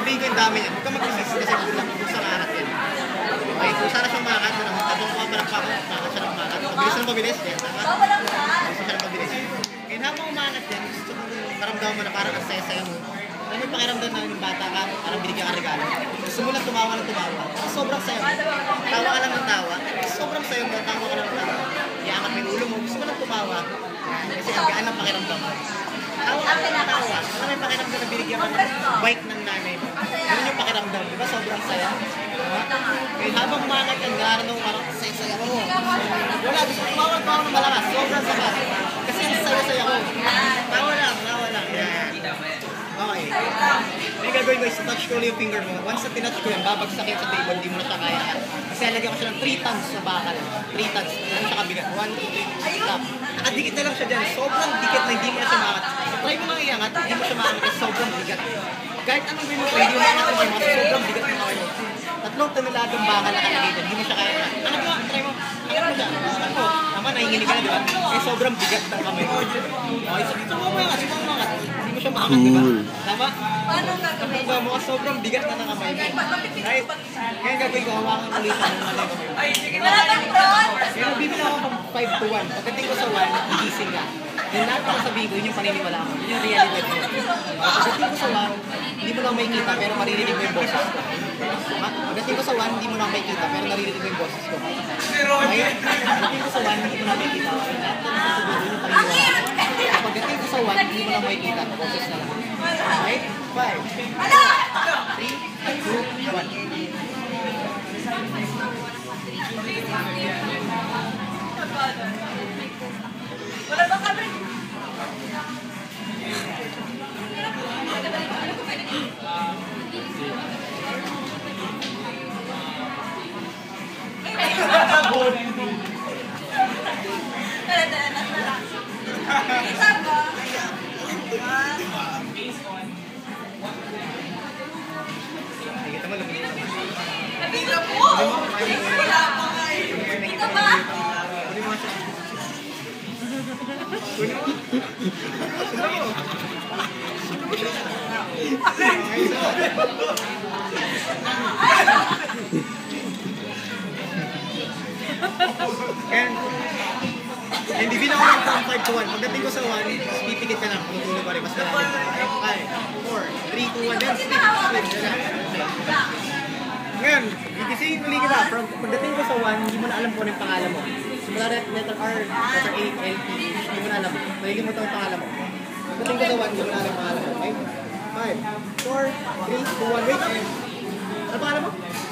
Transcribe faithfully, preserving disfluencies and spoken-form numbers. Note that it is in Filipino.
sabihin ko yung dami niya. Huwag ka mag-resist kasi kung saan anak yan. Okay, kung sana siyang makat, tapos kumapanak pa ako, makat siya ng makat. Mabilis na mabilis, yan. Mabilis siya ng mabilis. Ngayon habang umangat yan, gusto ko maramdaman mo na parang ang saya-saya mo. Alam mo yung pakiramdam na yung bata ka, parang binigyan ka regalo. Gusto mo lang tumawa ng tumawa. Sobrang saya mo. Tawa ka lang ng tawa. Sobrang saya mo, tawa ka lang ng tawa. Iangat mo yung ulo mo, gusto mo lang tumawa. Kasi ang gaan ng pakiramdam mo. Tawa ka lang ng tawa. Alam mo yung pakiramdam na binigyan ka ng bike ng nanay mo. Ganun yung pakiramdam. Diba sobrang saya? Kaya habang umangat yan, nararamdaman mo parang saya-saya ko. Wala, gusto ko tumawag pa ako ng malakas. Sobrang saya. Kasi ang saya-saya ko. Tawa lang, tawa lang. Yan. Okay. May gagawin ko is touch ko yung finger mo. Once na tinouch ko yan, babagsakin sa table, hindi mo na siya kaya. Kasi alagyan ko siya ng three tons sa bakal. three tons. Ano siya kabigat? one, two, three, stop. Nakadikit na lang siya dyan. Sobrang dikit na hindi mo na siya maangat. Try mo mga iangat, hindi mo siya maangat kasi sobrang bigat. Kahit anong gawin mo, hindi mo maangat mo yung mga sobrang bigat ng mga mo. Tatlong toneladong bakal na kalagay dyan, hindi mo siya kaya. Ano mo? Try mo. Angat mo siya. Ano? Tama, nahinginig ka na, di ba? Eh, sobrang bigat ng kamay mo. Okay, so dito mo mga, sumo mo mga. Hindi mo siya maangat, di ba? Tama? Kapag ba mo, sobrang bigat na ng kamay mo. Right? Ngayon gagawin ko, hawakan ko ulit ang malay ko. Kaya bibila ako ng five to one. Pagdating ko sa one, higising ka. Yung lahat ng sabihin ko, yun yung paniniwala ko. Yun yung reality ko. Pagdating ko sa one, hindi mo lang makikita pero maririnig mo yung boses ko. Pagdating ko sa one, hindi mo lang makikita pero naririnig mo yung boses ko. Okay? Pagdating ko sa one, hindi mo lang makikita. Lahat ng sasabihin ko, yun yung paniniwala ko. Pagdating ko sa one, hindi mo lang makikita. Boses na lang. Okay? Five. Three, two, one. Wala ba kami? Isa ba? Nakikita mo, lumilit naman. Nakita po! Wala pa nga eh. Kita ba? Kunin mo siya. Kunin mo. Kunin mo. And, and bibila ko lang from five to one. Pagdating ko sa one, pipikit ka lang. Tutulog pa rin. Mas malalim. five, four, three, two, one. Then sleep. Sleep. Ngayon, gigisingin uli kita. From, pagdating ko sa one, hindi mo na alam kung ano yung pangalan mo. Simula letter R, letter A, L, P, hindi mo na alam. Maligin mo ito ang pangalan mo. Pagdating ko sa one, hindi mo na alam ang pangalan mo. Okay? five, four, three, two, one. Wait. Ano pangalan mo?